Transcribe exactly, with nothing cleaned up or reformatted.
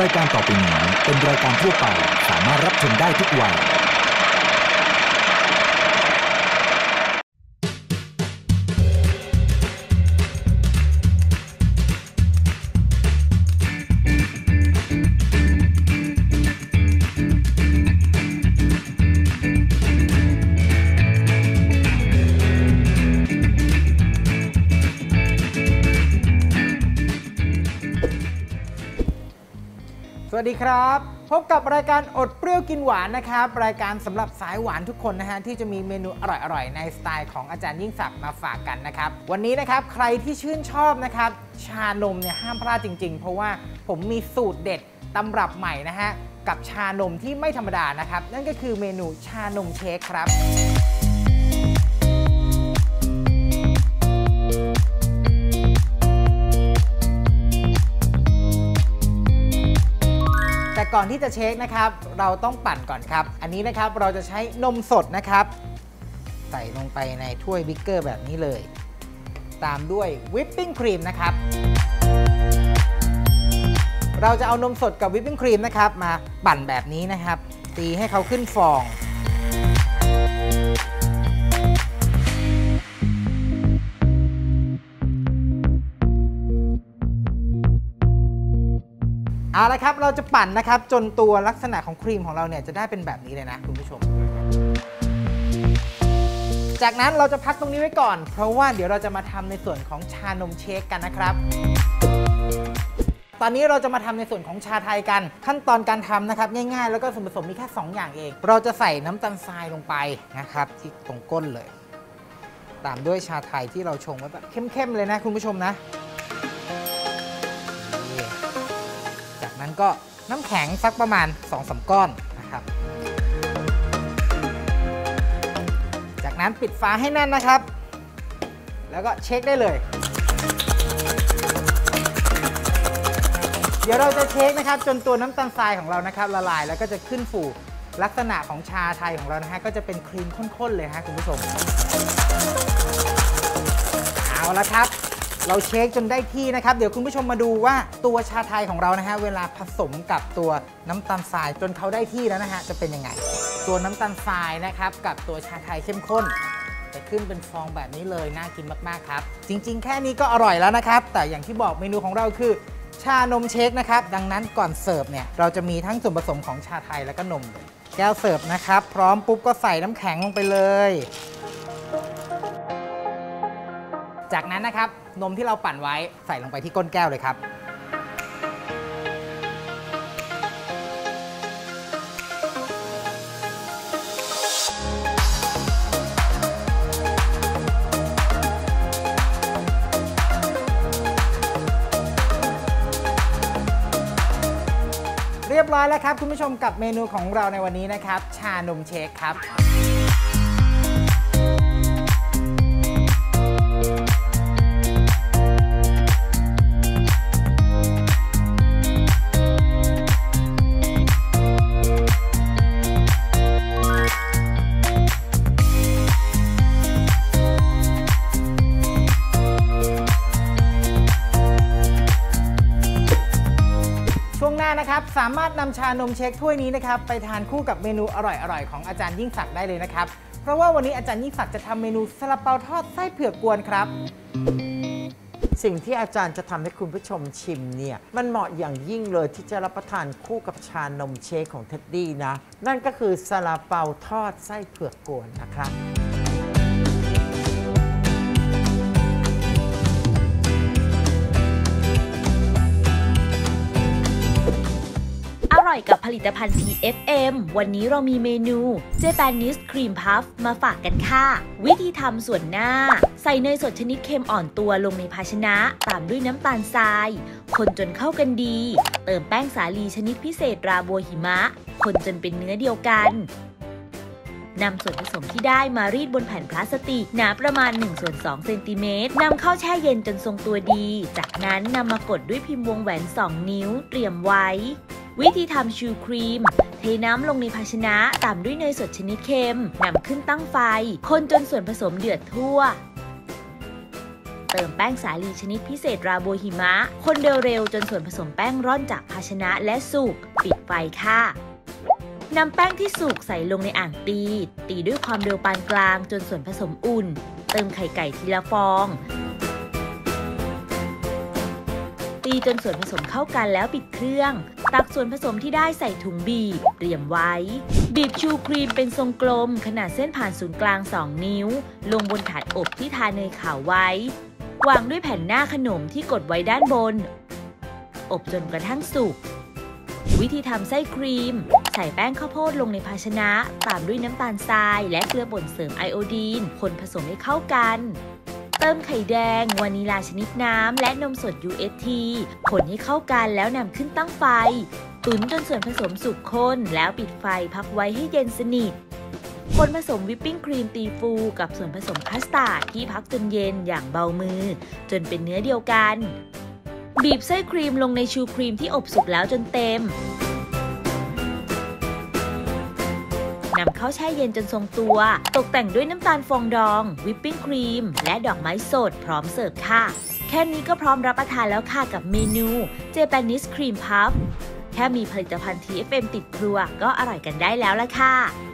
รายการต่อไปนี้เป็นรายการทั่วไปสามารถรับชมได้ทุกวัยสวัสดีครับพบกับรายการอดเปรี้ยวกินหวานนะครับรายการสำหรับสายหวานทุกคนนะฮะที่จะมีเมนูอร่อยๆในสไตล์ของอาจารย์ยิ่งศักดิ์มาฝากกันนะครับวันนี้นะครับใครที่ชื่นชอบนะครับชานมเนี่ยห้ามพลาดจริงๆเพราะว่าผมมีสูตรเด็ดตำรับใหม่นะฮะกับชานมที่ไม่ธรรมดานะครับนั่นก็คือเมนูชานมเชคครับแต่ก่อนที่จะเช็คนะครับเราต้องปั่นก่อนครับอันนี้นะครับเราจะใช้นมสดนะครับใส่ลงไปในถ้วยบิ๊กเกอร์แบบนี้เลยตามด้วยวิปปิ้งครีมนะครับเราจะเอานมสดกับวิปปิ้งครีมนะครับมาปั่นแบบนี้นะครับตีให้เขาขึ้นฟองเอาละครับเราจะปั่นนะครับจนตัวลักษณะของครีมของเราเนี่ยจะได้เป็นแบบนี้เลยนะคุณผู้ชมจากนั้นเราจะพักตรงนี้ไว้ก่อนเพราะว่าเดี๋ยวเราจะมาทำในส่วนของชานมเชคกันนะครับตอนนี้เราจะมาทำในส่วนของชาไทยกันขั้นตอนการทำนะครับง่ายๆแล้วก็ส่วนผสมมีแค่สองอย่างเองเราจะใส่น้ำตาลทรายลงไปนะครับที่ตรงก้นเลยตามด้วยชาไทยที่เราชงไว้แบบเข้มๆเลยนะคุณผู้ชมนะนั้นก็น้ำแข็งสักประมาณ สองถึงสาม ก้อนนะครับจากนั้นปิดฝาให้แน่นนะครับแล้วก็เช็คได้เลยเดี๋ยวเราจะเช็คนะครับจนตัวน้ำตาลทรายของเรานะครับละลายแล้วก็จะขึ้นฟูลักษณะของชาไทยของเรานะฮะก็จะเป็นครีมข้นๆเลยฮะคุณผู้ชมเอาละครับเราเช็คจนได้ที่นะครับเดี๋ยวคุณผู้ชมมาดูว่าตัวชาไทยของเรานะฮะเวลาผสมกับตัวน้ำตาลทรายจนเขาได้ที่แล้วนะฮะจะเป็นยังไงตัวน้ำตาลทรายนะครับกับตัวชาไทยเข้มข้นจะขึ้นเป็นฟองแบบนี้เลยน่ากินมากๆครับจริงๆแค่นี้ก็อร่อยแล้วนะครับแต่อย่างที่บอกเมนูของเราคือชานมเชคนะครับดังนั้นก่อนเสิร์ฟเนี่ยเราจะมีทั้งส่วนผสมของชาไทยแล้วก็นมเลยแก้วเสิร์ฟนะครับพร้อมปุ๊บก็ใส่น้ำแข็งลงไปเลยจากนั้นนะครับนมที่เราปั่นไว้ใส่ลงไปที่ก้นแก้วเลยครับเรียบร้อยแล้วครับคุณผู้ชมกับเมนูของเราในวันนี้นะครับชานมเชคครับช่วงหน้านะครับสามารถนำชานมเชคถ้วยนี้นะครับไปทานคู่กับเมนูอร่อยๆของอาจารย์ยิ่งศักดิ์ได้เลยนะครับเพราะว่าวันนี้อาจารย์ยิ่งศักดิ์จะทำเมนูซาลาเปาทอดไส้เผือกกวนครับสิ่งที่อาจารย์จะทำให้คุณผู้ชมชิมเนี่ยมันเหมาะอย่างยิ่งเลยที่จะรับประทานคู่กับชานมเชคของเท็ดดี้นะนั่นก็คือซาลาเปาทอดไส้เผือกกวนนะครับอร่อยกับผลิตภัณฑ์ พี เอฟ เอ็ม วันนี้เรามีเมนู Japanese Cream Puff มาฝากกันค่ะวิธีทำส่วนหน้าใส่เนยสดชนิดเค็มอ่อนตัวลงในภาชนะตามด้วยน้ำตาลทรายคนจนเข้ากันดีเติมแป้งสาลีชนิดพิเศษราบัวหิมะคนจนเป็นเนื้อเดียวกันนำส่วนผสมที่ได้มารีดบนแผ่นพลาสติกหนาประมาณ หนึ่งส่วนสอง เซนติเมตรนำเข้าแช่เย็นจนทรงตัวดีจากนั้นนำมากดด้วยพิมพ์วงแหวนสองนิ้วเตรียมไว้วิธีทำชูครีมเทน้ำลงในภาชนะตามด้วยเนยสดชนิดเค็มนำขึ้นตั้งไฟคนจนส่วนผสมเดือดทั่วเติมแป้งสาลีชนิดพิเศษราโบหิมะคนเร็วๆจนส่วนผสมแป้งร่อนจากภาชนะและสุกปิดไฟค่ะนำแป้งที่สุกใส่ลงในอ่างตีตีด้วยความเร็วปานกลางจนส่วนผสมอุ่นเติมไข่ไก่ทีละฟองตีจนส่วนผสมเข้ากันแล้วปิดเครื่องตักส่วนผสมที่ได้ใส่ถุงบีบเตรียมไว้บีบชูครีมเป็นทรงกลมขนาดเส้นผ่านศูนย์กลางสองนิ้วลงบนถาดอบที่ทาเนยขาวไว้วางด้วยแผ่นหน้าขนมที่กดไว้ด้านบนอบจนกระทั่งสุกวิธีทำไส้ครีมใส่แป้งข้าวโพดลงในภาชนะตามด้วยน้ำตาลทรายและเกลือป่นเสริมไอโอดีนคนผสมให้เข้ากันเติมไข่แดงวานิลาชนิดน้ำและนมสด ยู เอช ที คนให้เข้ากันแล้วนำขึ้นตั้งไฟตุ๋นจนส่วนผสมสุกข้นแล้วปิดไฟพักไว้ให้เย็นสนิทคนผสมวิปปิ้งครีมตีฟูกับส่วนผสมคัสตาร์ดที่พักจนเย็นอย่างเบามือจนเป็นเนื้อเดียวกันบีบไส้ครีมลงในชูครีมที่อบสุกแล้วจนเต็มนำเข้าแช่เย็นจนทรงตัวตกแต่งด้วยน้ำตาลฟองดองวิปปิ้งครีมและดอกไม้สดพร้อมเสิร์ฟค่ะแค่นี้ก็พร้อมรับประทานแล้วค่ะกับเมนู Japanese Cream Puff แค่มีผลิตภัณฑ์ ที เอฟ เอ็ม ติดครัวก็อร่อยกันได้แล้วล่ะค่ะ